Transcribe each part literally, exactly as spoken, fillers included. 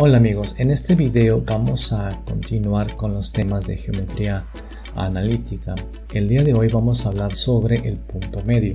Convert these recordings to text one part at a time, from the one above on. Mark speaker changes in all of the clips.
Speaker 1: Hola amigos, en este video vamos a continuar con los temas de geometría analítica. El día de hoy vamos a hablar sobre el punto medio.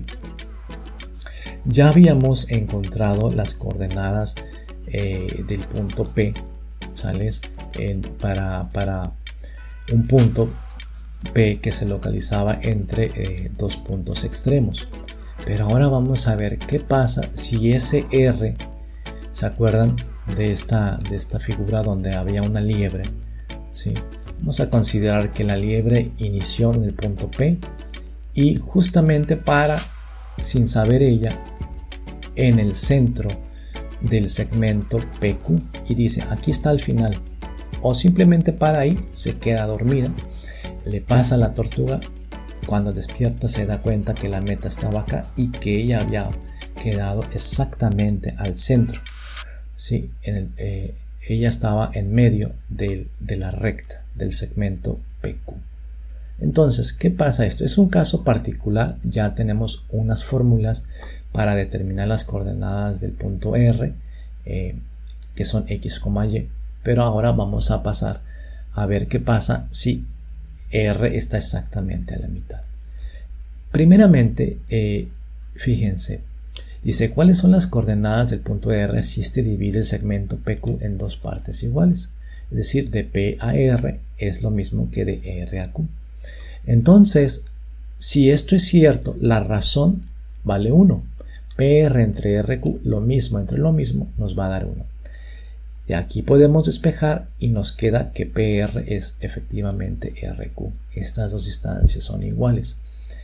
Speaker 1: Ya habíamos encontrado las coordenadas eh, del punto P, ¿sales? En, para, para un punto P que se localizaba entre eh, dos puntos extremos. Pero ahora vamos a ver qué pasa si ese R, ¿se acuerdan de esta, de esta figura donde había una liebre? ¿Sí? Vamos a considerar que la liebre inició en el punto P y justamente para, sin saber ella, en el centro del segmento P Q y dice aquí está el final, o simplemente para ahí, se queda dormida, le pasa a la tortuga, cuando despierta se da cuenta que la meta estaba acá y que ella había quedado exactamente al centro. Sí, en el, eh, ella estaba en medio del, de la recta del segmento P Q. Entonces, ¿qué pasa esto? Es un caso particular, ya tenemos unas fórmulas para determinar las coordenadas del punto R, eh, que son X, Y, pero ahora vamos a pasar a ver qué pasa si R está exactamente a la mitad. Primeramente, eh, fíjense, dice, ¿cuáles son las coordenadas del punto R si este divide el segmento P Q en dos partes iguales? Es decir, de P a R es lo mismo que de R a Q. Entonces, si esto es cierto, la razón vale uno. P R entre R Q, lo mismo entre lo mismo, nos va a dar uno. Y aquí podemos despejar y nos queda que P R es efectivamente R Q. Estas dos distancias son iguales.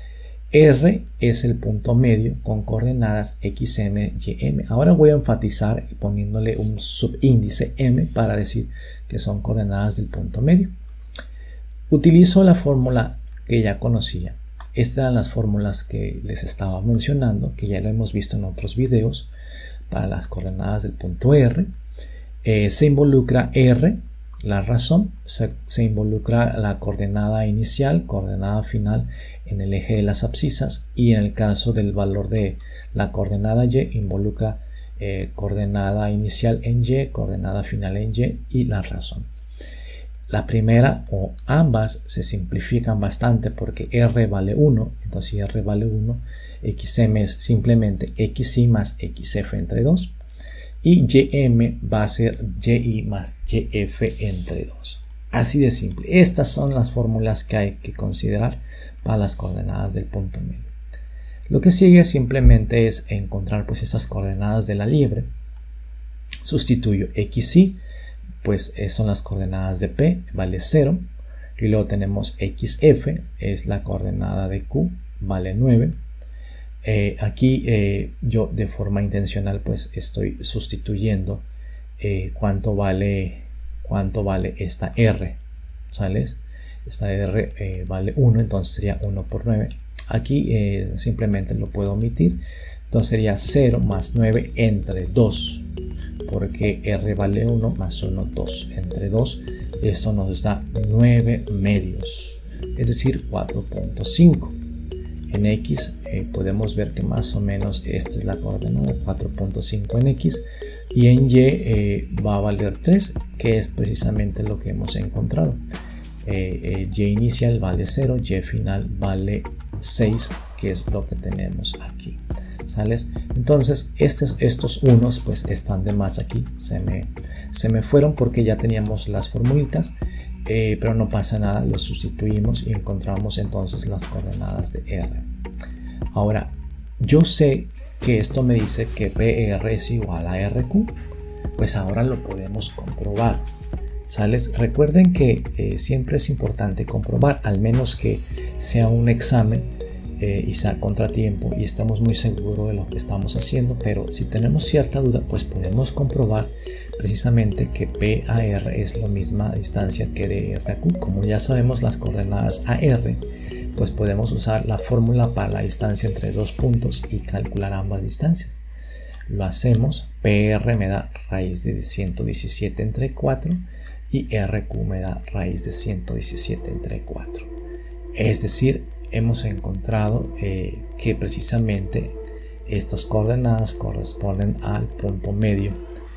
Speaker 1: R es el punto medio con coordenadas X M, Y M. Ahora voy a enfatizar poniéndole un subíndice M para decir que son coordenadas del punto medio. Utilizo la fórmula que ya conocía. Estas eran las fórmulas que les estaba mencionando, que ya lo hemos visto en otros videos para las coordenadas del punto R. Eh, se involucra R, la razón, se, se involucra la coordenada inicial, coordenada final en el eje de las abscisas, y en el caso del valor de la coordenada Y involucra eh, coordenada inicial en Y, coordenada final en Y y la razón. La primera o ambas se simplifican bastante porque R vale uno, entonces si R vale uno, X M es simplemente X Y más X F entre dos. Y Y M va a ser Y I más Y F entre dos. Así de simple. Estas son las fórmulas que hay que considerar para las coordenadas del punto medio. Lo que sigue simplemente es encontrar pues esas coordenadas de la liebre. Sustituyo X Y, pues son las coordenadas de P, vale cero. Y luego tenemos X F, es la coordenada de Q, vale nueve. Eh, aquí eh, yo de forma intencional pues estoy sustituyendo eh, cuánto vale cuánto vale esta R, ¿sales? Esta R eh, vale uno, entonces sería uno por nueve. Aquí eh, simplemente lo puedo omitir, entonces sería cero más nueve entre dos, porque R vale uno más uno, dos entre dos. Esto nos da nueve medios, es decir, cuatro punto cinco. En X eh, podemos ver que más o menos esta es la coordenada, cuatro punto cinco en X, y en Y eh, va a valer tres, que es precisamente lo que hemos encontrado. Eh, eh, Y inicial vale cero, Y final vale seis, que es lo que tenemos aquí, ¿sales? Entonces estos, estos unos pues están de más aquí, se me, se me fueron porque ya teníamos las formulitas. Eh, pero no pasa nada, los sustituimos y encontramos entonces las coordenadas de R. Ahora, yo sé que esto me dice que P R es igual a R Q, pues ahora lo podemos comprobar, ¿sales? Recuerden que eh, siempre es importante comprobar, al menos que sea un examen eh, y sea contratiempo y estamos muy seguros de lo que estamos haciendo, pero si tenemos cierta duda pues podemos comprobar precisamente que P a R es la misma distancia que de R a Q. Como ya sabemos las coordenadas a R, pues podemos usar la fórmula para la distancia entre dos puntos y calcular ambas distancias. Lo hacemos, P R me da raíz de ciento diecisiete entre cuatro y R Q me da raíz de ciento diecisiete entre cuatro. Es decir, hemos encontrado eh, que precisamente estas coordenadas corresponden al punto medio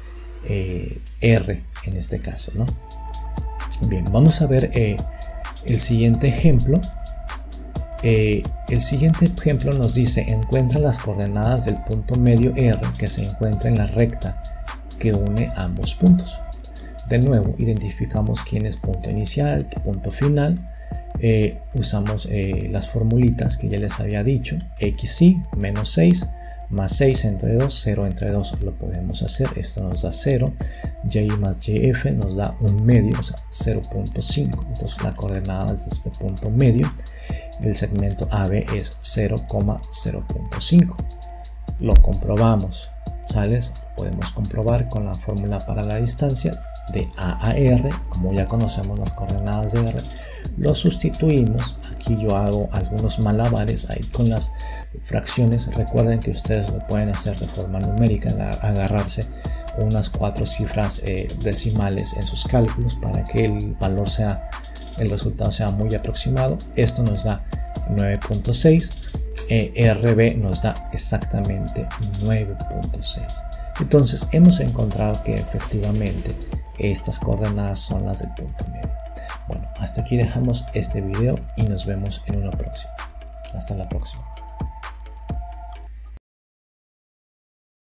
Speaker 1: eh, R en este caso, ¿no? Bien, vamos a ver eh, el siguiente ejemplo. Eh, el siguiente ejemplo nos dice: encuentra las coordenadas del punto medio R que se encuentra en la recta que une ambos puntos. De nuevo, identificamos quién es punto inicial, punto final. Eh, usamos eh, las formulitas que ya les había dicho: xy menos seis más seis entre dos, cero entre dos lo podemos hacer, esto nos da cero, y más yf nos da un medio, o sea cero punto cinco. Entonces la coordenada de este punto medio del segmento A B es cero coma cero cinco. Lo comprobamos, ¿sales? Podemos comprobar con la fórmula para la distancia de A a R. Como ya conocemos las coordenadas de R, lo sustituimos. Aquí yo hago algunos malabares ahí con las fracciones. Recuerden que ustedes lo pueden hacer de forma numérica, agarrarse unas cuatro cifras eh, decimales en sus cálculos para que el valor sea, el resultado sea muy aproximado. Esto nos da nueve punto seis, eh, R B nos da exactamente nueve punto seis. Entonces hemos encontrado que efectivamente estas coordenadas son las del punto medio. Bueno, hasta aquí dejamos este video y nos vemos en uno próximo. Hasta la próxima.